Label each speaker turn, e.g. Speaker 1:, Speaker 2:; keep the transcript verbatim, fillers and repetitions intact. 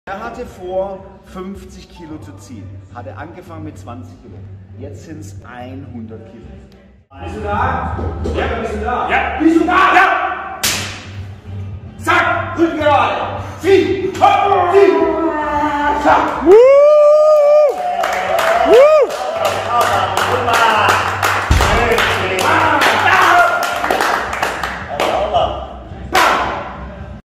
Speaker 1: Er hatte vor, fünfzig Kilo zu ziehen. Hatte angefangen mit zwanzig Kilo. Jetzt sind es hundert Kilo.
Speaker 2: Bist du da? Ja, bist du da?
Speaker 1: Ja. Bist du da? Ja.